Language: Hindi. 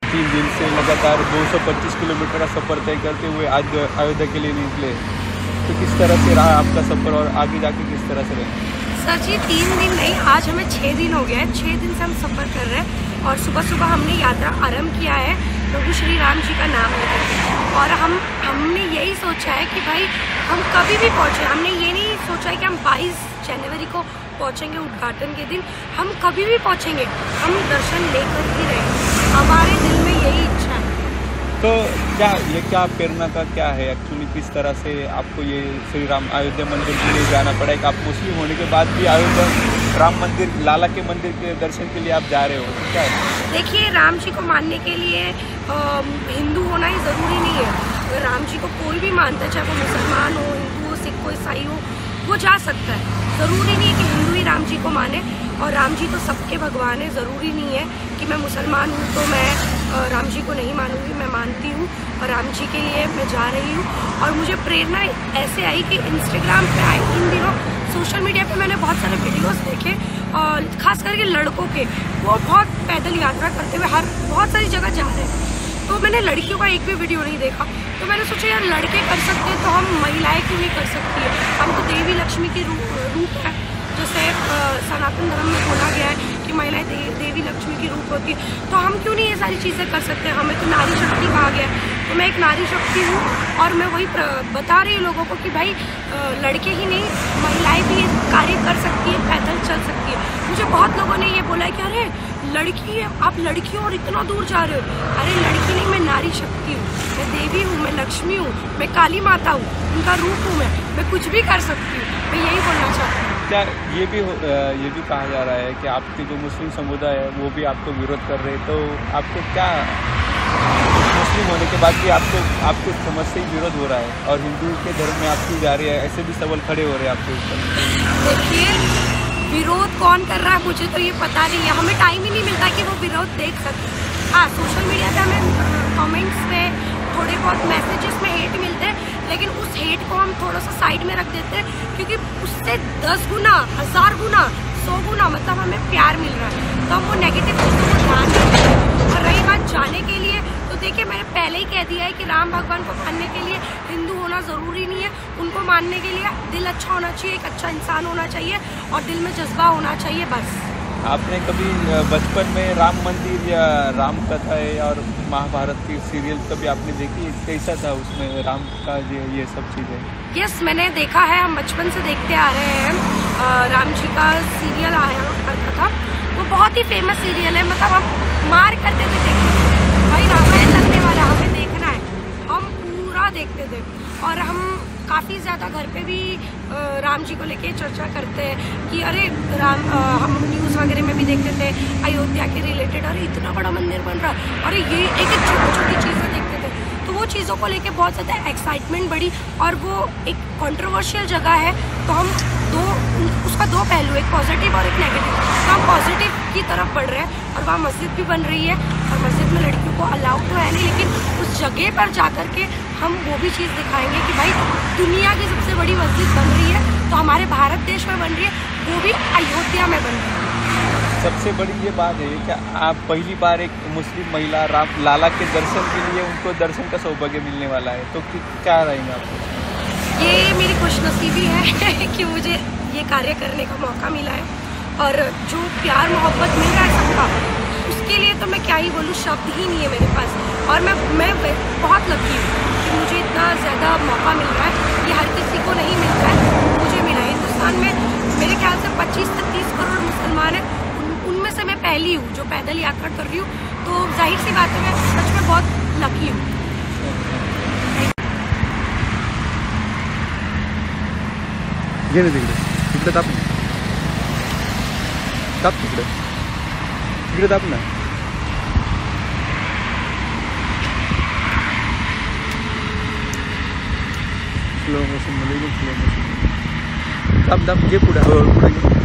3 दिन से लगातार 225 किलोमीटर का सफ़र तय करते हुए आज अयोध्या के लिए निकले, तो किस तरह से रहा आपका सफ़र और आगे जाके किस तरह से रहेंगे? सर जी 3 दिन नहीं, आज हमें 6 दिन हो गया है। 6 दिन से हम सफ़र कर रहे हैं और सुबह सुबह हमने यात्रा आरंभ किया है प्रभु श्री राम जी का नाम लेकर। और हमने यही सोचा है कि भाई हम कभी भी पहुँचे, हमने ये नहीं सोचा है कि हम 22 जनवरी को पहुँचेंगे उद्घाटन के दिन, हम कभी भी पहुँचेंगे, हम दर्शन लेकर ही रहेंगे, हमारे दिल में यही इच्छा है। तो क्या प्रेरणा का क्या है एक्चुअली, किस तरह से आपको ये श्री राम अयोध्या मंदिर के लिए जाना पड़ा है? आप मुस्लिम होने के बाद भी अयोध्या राम मंदिर, लाला के मंदिर के दर्शन के लिए आप जा रहे हो, क्या है? देखिए, राम जी को मानने के लिए हिंदू होना ही ज़रूरी नहीं है। अगर राम जी को कोई भी मानता है, चाहे वो मुसलमान हो, हिंदू हो, सिख हो, ईसाई हो, वो जा सकता है। ज़रूरी नहीं है कि हिंदू ही राम जी को माने, और राम जी तो सबके भगवान है। ज़रूरी नहीं है कि मैं मुसलमान हूँ तो मैं राम जी को नहीं मानूंगी, मैं मानती हूँ और राम जी के लिए मैं जा रही हूँ। और मुझे प्रेरणा ऐसे आई कि इंस्टाग्राम पे आई, इन दिनों सोशल मीडिया पे मैंने बहुत सारे वीडियोस देखे, और खास करके लड़कों के, वो बहुत पैदल यात्रा करते हुए बहुत सारी जगह जा रहे हैं। तो मैंने लड़कियों का एक भी वीडियो नहीं देखा, तो मैंने सोचा यार लड़के कर सकते हैं तो हम महिलाएं क्यों नहीं कर सकती है? हम तो देवी लक्ष्मी की रूप है, जैसे सनातन धर्म में बोला गया है कि महिलाएं देवी लक्ष्मी की रूप होती है, तो हम क्यों नहीं ये सारी चीज़ें कर सकते हैं? हमें तो नारी शक्ति कहा गया है, तो मैं एक नारी शक्ति हूँ, और मैं वही बता रही हूँ लोगों को कि भाई लड़के ही नहीं, महिलाएं भी ये कार्य कर सकती है, पैदल चल सकती है। मुझे बहुत लोगों ने ये बोला है कि अरे लड़की है, आप लड़की हो और इतना दूर जा रहे हो। अरे लड़की नहीं, मैं नारी शक्ति हूँ, मैं देवी हूँ, मैं लक्ष्मी हूँ, मैं काली माता हूँ, उनका रूप हूँ, मैं कुछ भी कर सकती हूँ। मैं यही बोलना चाहती हूँ। क्या ये भी कहा जा रहा है कि आपके जो मुस्लिम समुदाय है वो भी आपको विरोध कर रहे हैं, तो आपको क्या, मुस्लिम होने के बाद भी आपको समझ से ही विरोध हो रहा है, और हिंदू के धर्म में आप क्यों जा रहे हैं, ऐसे भी सवाल खड़े हो रहे हैं आपके ऊपर? देखिए, विरोध कौन कर रहा है मुझे तो ये पता नहीं है, हमें टाइम ही नहीं मिलता कि वो विरोध देख सकें। हाँ, सोशल मीडिया पे हमें कमेंट्स में थोड़े बहुत मैसेजेस में हेट मिलते हैं, लेकिन उस हेट को हम थोड़ा सा साइड में रख देते हैं, क्योंकि उससे 10 गुना, 1000 गुना, 100 गुना मतलब हमें प्यार मिल रहा है, तो हम वो नेगेटिव चीज़ों को ध्यान नहीं देते। और रही बात जाने के लिए, तो देखिए मैंने पहले ही कह दिया है कि राम भगवान को मानने के लिए हिंदू होना ज़रूरी नहीं है। उनको मानने के लिए दिल अच्छा होना चाहिए, एक अच्छा इंसान होना चाहिए, और दिल में जज्बा होना चाहिए, बस। आपने कभी बचपन में राम मंदिर या राम कथाएँ और महाभारत की सीरियल कभी आपने देखी? कैसा था उसमें राम का ये सब चीज़ें? यस, मैंने देखा है, हम बचपन से देखते आ रहे हैं। राम जी का सीरियल आया करता था, वो बहुत ही फेमस सीरियल है, मतलब हम मार करते थे देखते थे, भाई रामायण लगने वाला हमें देखना है, हम पूरा देखते थे। और हम काफ़ी ज़्यादा घर पे भी राम जी को लेके चर्चा करते हैं कि अरे राम, हम न्यूज़ वगैरह में भी देखते थे अयोध्या के रिलेटेड, अरे इतना बड़ा मंदिर बन रहा है, अरे ये एक छोटी छोटी चीज़ें देखते थे, तो वो चीज़ों को लेके बहुत ज़्यादा एक्साइटमेंट बढ़ी। और वो एक कंट्रोवर्शियल जगह है, तो हम उसका दो पहलू, एक पॉजिटिव और एक नेगेटिव, तो हम पॉजिटिव की तरफ बढ़ रहे हैं। और वहाँ मस्जिद भी बन रही है, और मस्जिद में लड़कियों को अलाउ तो है नहीं, लेकिन उस जगह पर जा कर के हम वो भी चीज़ दिखाएंगे कि भाई दुनिया की सबसे बड़ी मस्जिद बन रही है, तो हमारे भारत देश में बन रही है, वो भी अयोध्या में बन रही है। सबसे बड़ी ये बात है कि आप पहली बार एक मुस्लिम महिला राम लाला के दर्शन के लिए, उनको दर्शन का सौभाग्य मिलने वाला है, तो क्या रहेगा आपको? ये मेरी खुशनसीबी है कि मुझे ये कार्य करने का मौका मिला है, और जो प्यार मोहब्बत मिल रहा है सबका, उसके लिए तो मैं क्या ही बोलूँ, शब्द ही नहीं है मेरे पास। और मैं बहुत लकी हूँ कि मुझे इतना ज़्यादा मौका मिल रहा है, ये हर किसी को नहीं मिलता है, मुझे मिला है। हिंदुस्तान में मेरे ख्याल से 25 से 30 करोड़ मुसलमान हैं, उनमें से मैं पहली हूँ जो पैदल यात्रा कर रही हूँ, तो जाहिर सी बात है मैं सच में बहुत लकी हूँ। तिकडे ताप तिकडे ताप ना. स्लो मोशन मध्ये स्लो मोशन दाब दाब जे पुढे